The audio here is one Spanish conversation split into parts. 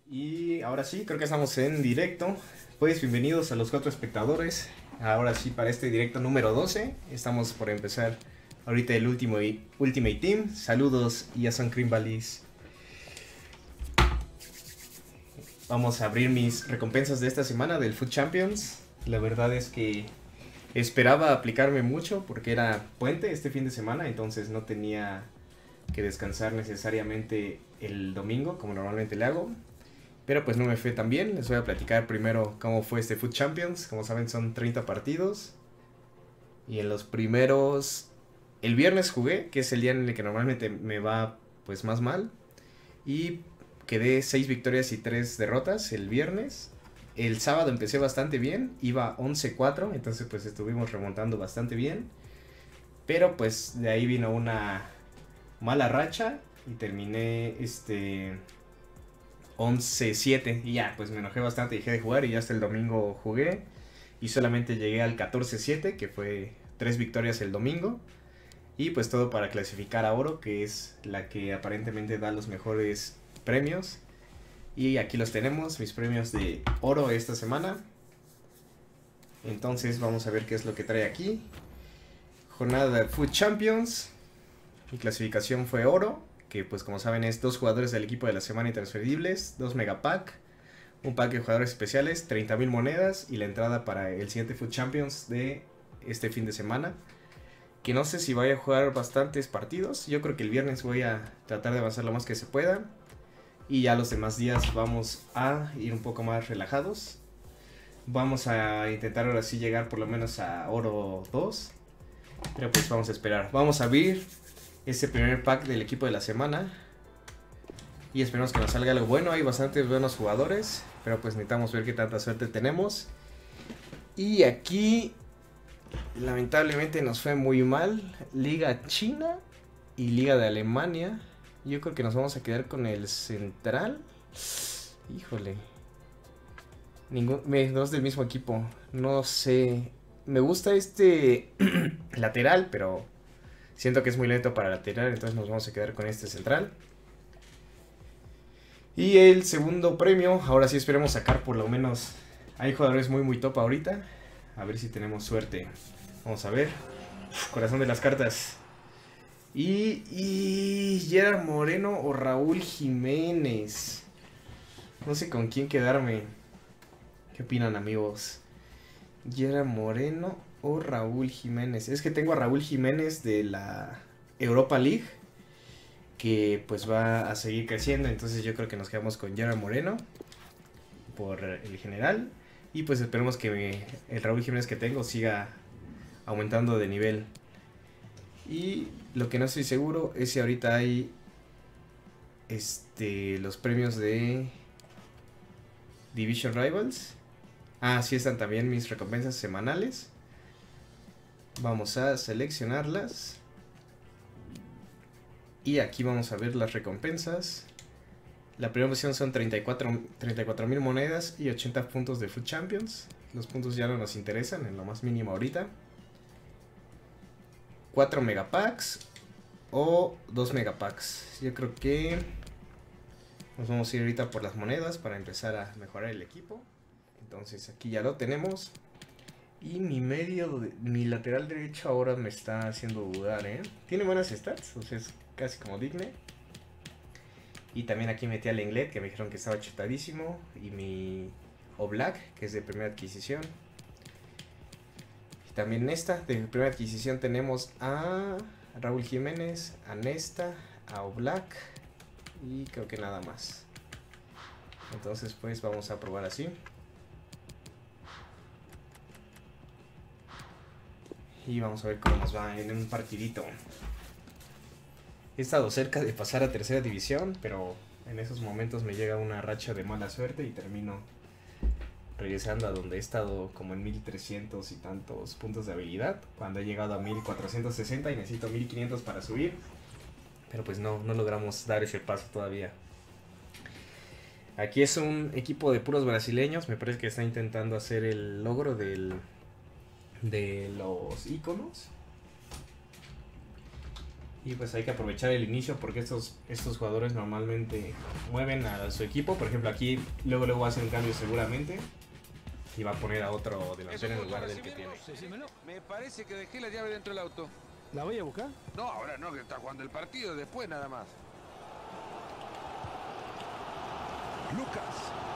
Y ahora sí, creo que estamos en directo. Pues bienvenidos a los 4 espectadores. Ahora sí, para este directo número 12. Estamos por empezar ahorita el último Ultimate Team. Saludos y ya son Cream Valleys. Vamos a abrir mis recompensas de esta semana del Food Champions. La verdad es que esperaba aplicarme mucho porque era puente este fin de semana, entonces no tenía que descansar necesariamente el domingo como normalmente le hago. Pero pues no me fue tan bien. Les voy a platicar primero cómo fue este Food Champions. Como saben son 30 partidos. Y en los primeros... El viernes jugué, que es el día en el que normalmente me va pues más mal. Y quedé 6 victorias y 3 derrotas el viernes. El sábado empecé bastante bien. Iba 11-4. Entonces pues estuvimos remontando bastante bien. Pero pues de ahí vino una mala racha. Y terminé 11-7 y ya, pues me enojé bastante, dejé de jugar y ya hasta el domingo jugué y solamente llegué al 14-7, que fue 3 victorias el domingo y pues todo para clasificar a oro, que es la que aparentemente da los mejores premios. Y aquí los tenemos, mis premios de oro esta semana. Entonces vamos a ver qué es lo que trae aquí. Jornada de Food Champions. Mi clasificación fue oro, que pues como saben es 2 jugadores del equipo de la semana intransferibles, 2 megapack, un pack de jugadores especiales, 30,000 monedas y la entrada para el siguiente Food Champions de este fin de semana. Que no sé si vaya a jugar bastantes partidos, yo creo que el viernes voy a tratar de avanzar lo más que se pueda. Y ya los demás días vamos a ir un poco más relajados. Vamos a intentar ahora sí llegar por lo menos a oro 2. Pero pues vamos a esperar, vamos a abrir este primer pack del equipo de la semana y esperemos que nos salga algo bueno. Hay bastantes buenos jugadores, pero pues necesitamos ver qué tanta suerte tenemos. Y aquí lamentablemente nos fue muy mal. Liga China y Liga de Alemania. Yo creo que nos vamos a quedar con el central. Híjole, dos del mismo equipo, no sé. Me gusta este lateral, pero siento que es muy lento para lateral, entonces nos vamos a quedar con este central. Y el segundo premio, ahora sí esperemos sacar por lo menos... Hay jugadores muy top ahorita. A ver si tenemos suerte. Vamos a ver. Corazón de las cartas. Y Gerard Moreno o Raúl Jiménez. No sé con quién quedarme. ¿Qué opinan, amigos? Gerard Moreno o Raúl Jiménez. Es que tengo a Raúl Jiménez de la Europa League, que pues va a seguir creciendo. Entonces yo creo que nos quedamos con Gerard Moreno por el general. Y pues esperemos que el Raúl Jiménez que tengo siga aumentando de nivel. Y lo que no estoy seguro es si ahorita hay los premios de Division Rivals. Ah, sí están también mis recompensas semanales. Vamos a seleccionarlas. Y aquí vamos a ver las recompensas. La primera opción son 34,000 monedas y 80 puntos de Food Champions. Los puntos ya no nos interesan en lo más mínimo ahorita. 4 megapacks o 2 megapacks. Yo creo que nos vamos a ir ahorita por las monedas para empezar a mejorar el equipo. Entonces aquí ya lo tenemos. Y mi lateral derecho ahora me está haciendo dudar, ¿eh? Tiene buenas stats, o sea, es casi como Digne. Y también aquí metí al Lenglet, que me dijeron que estaba chetadísimo. Y mi Oblak, que es de primera adquisición. Y también esta, de primera adquisición, tenemos a Raúl Jiménez, a Nesta, a Oblak. Y creo que nada más. Entonces pues vamos a probar así. Y vamos a ver cómo nos va en un partidito. He estado cerca de pasar a tercera división, pero en esos momentos me llega una racha de mala suerte y termino regresando a donde he estado como en 1300 y tantos puntos de habilidad, cuando he llegado a 1460 y necesito 1500 para subir. Pero pues no logramos dar ese paso todavía. Aquí es un equipo de puros brasileños, me parece que está intentando hacer el logro de los iconos. Y pues hay que aprovechar el inicio porque estos jugadores normalmente mueven a su equipo. Por ejemplo, aquí luego va a hacer un cambio seguramente. Y va a poner a otro delantero en lugar del que tiene. Me parece que dejé la llave dentro del auto. ¿La voy a buscar? No, ahora no, que está jugando el partido, después nada más. Lucas.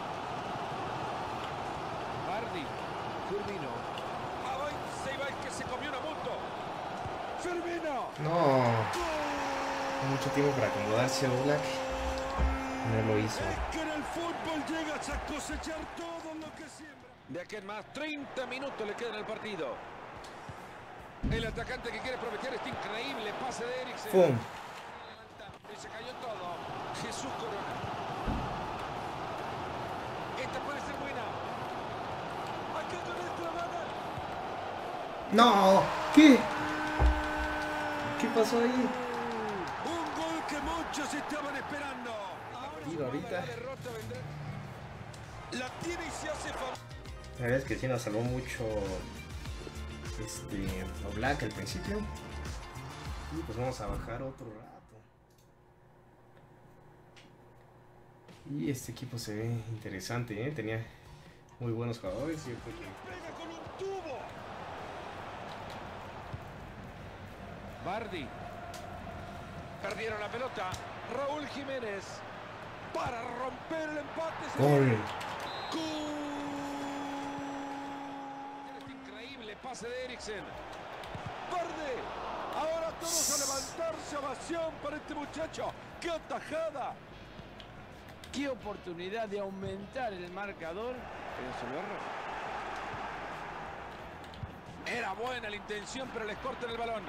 Bardi. Firmino. Se iba el que se comió una multa. Firmino. No. Mucho tiempo para acomodarse Oblak. No lo hizo. Es que en el fútbol llegas a cosechar todo lo que siembra. De aquí en más, 30 minutos le quedan al partido. El atacante que quiere aprovechar este increíble pase de Eriksen. ¡Pum! Y se cayó todo. Jesús Corona. Esta puede ser buena. Acá con esta mano. ¡No! ¿Qué? ¿Qué pasó ahí? Un gol que muchos estaban esperando. Ahorita. La derrota vendrá. La tiene y se hace famoso. La verdad es que sí nos salvó mucho Oblak al principio. Y pues vamos a bajar otro rato. Y este equipo se ve interesante, ¿eh? Tenía muy buenos jugadores. Yo creo que... Pega con un tubo. Bardi. Perdieron la pelota. Raúl Jiménez. Para romper el empate. ¡Gol! Este increíble pase de Eriksen. Bardi. Ahora todos a levantarse, ovación para este muchacho. ¡Qué atajada! Qué oportunidad de aumentar el marcador, pero se lo erró. Era buena la intención, pero les cortan el balón.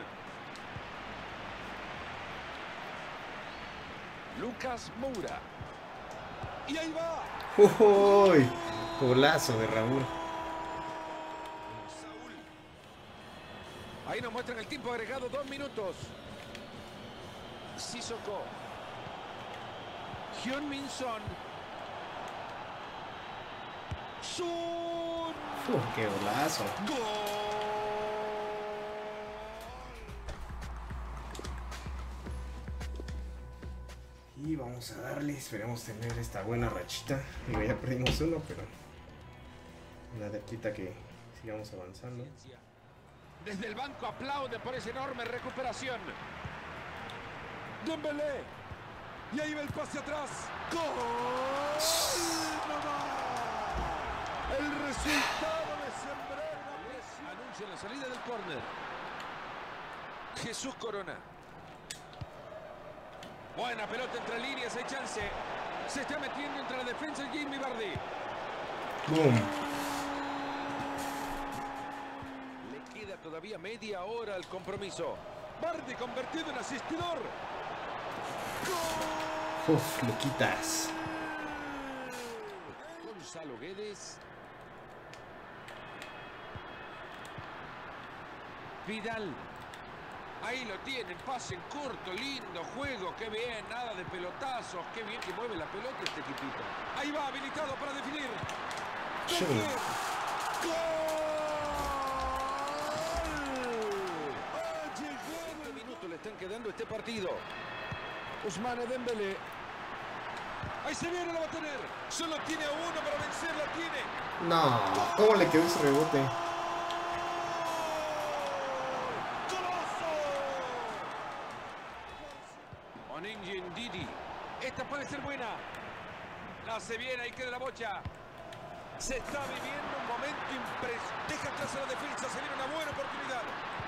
Lucas Moura. Y ahí va. ¡Uy! Golazo de Raúl. Saúl. Ahí nos muestran el tiempo agregado, 2 minutos. Sissoko. Heung-min Son. Son. ¡Qué golazo! Gol. Y vamos a darle, esperemos tener esta buena rachita. Digo, ya perdimos uno, pero nada quita que sigamos avanzando. Desde el banco aplaude por esa enorme recuperación. Dembélé. Y ahí va el pase atrás. ¡Gol! ¡No va! El resultado de sembrar una presión. Anuncia la salida del córner. Jesús Corona. Buena pelota entre líneas, hay chance. Se está metiendo entre la defensa de Jamie Vardy. ¡Bum! Le queda todavía media hora al compromiso. Vardy convertido en asistidor. ¡Gol! ¡Uf! Lo quitas. Gonzalo Guedes. Vidal. Ahí lo tienen, pase en corto, lindo juego, qué bien, nada de pelotazos, qué bien que mueve la pelota este equipito. Ahí va, habilitado para definir. Sí. ¡Gol! ¡Ha llegado! 20 minutos le están quedando este partido. Ousmane Dembélé. Ahí se viene, lo va a tener. Solo tiene a uno para vencer, la tiene. No, ¿cómo le quedó ese rebote? Didi. Esta puede ser buena. La hace bien, ahí queda la bocha. Se está viviendo un momento impresionante. Deja atrás a la defensa, se viene una buena oportunidad.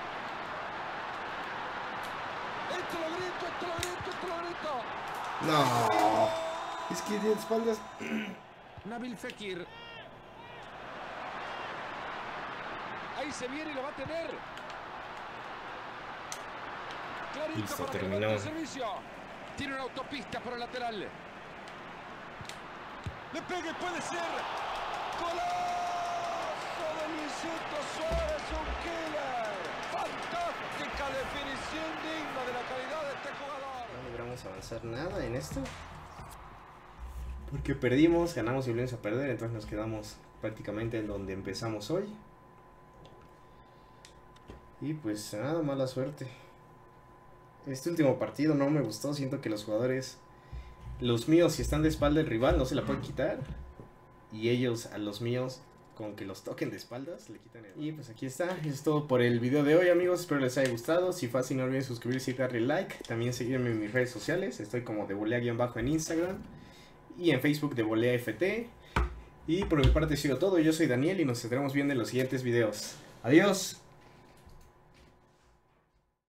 Esto lo grito, esto lo grito, esto lo grito. No, es que de espaldas. Nabil Fekir. Ahí se viene y lo va a tener. Clarito. Listo, para terminó. que levante el servicio. Tiene una autopista por el lateral. Le pega y puede ser. ¡Golazo de Luisito Suárez! ¡Un killer! ¡Fantástica definición digna de la calidad de este jugador! No logramos avanzar nada en esto. Porque perdimos, ganamos y volvimos a perder. Entonces nos quedamos prácticamente en donde empezamos hoy. Y pues nada, mala suerte. Este último partido no me gustó. Siento que los jugadores, los míos, si están de espalda el rival, no se la pueden quitar. Y ellos a los míos, con que los toquen de espaldas, le quitan el... Y pues aquí está, eso es todo por el video de hoy, amigos. Espero les haya gustado. Si fue así, no olviden suscribirse y darle like. También seguirme en mis redes sociales. Estoy como devolea_bajo en Instagram. Y en Facebook devoleaft. Y por mi parte ha sido todo. Yo soy Daniel y nos estaremos viendo en los siguientes videos. Adiós.